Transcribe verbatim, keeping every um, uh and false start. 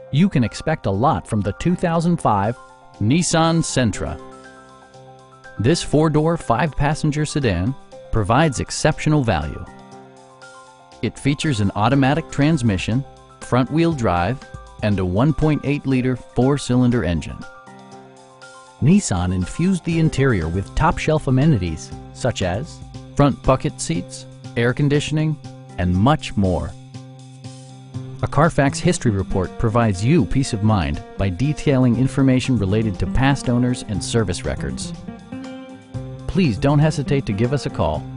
You can expect a lot from the two thousand five Nissan Sentra. This four-door, five-passenger sedan provides exceptional value. It features an automatic transmission, front-wheel drive, and a one point eight liter four-cylinder engine. Nissan infused the interior with top-shelf amenities such as front bucket seats, air conditioning, and much more. A Carfax history report provides you peace of mind by detailing information related to past owners and service records. Please don't hesitate to give us a call.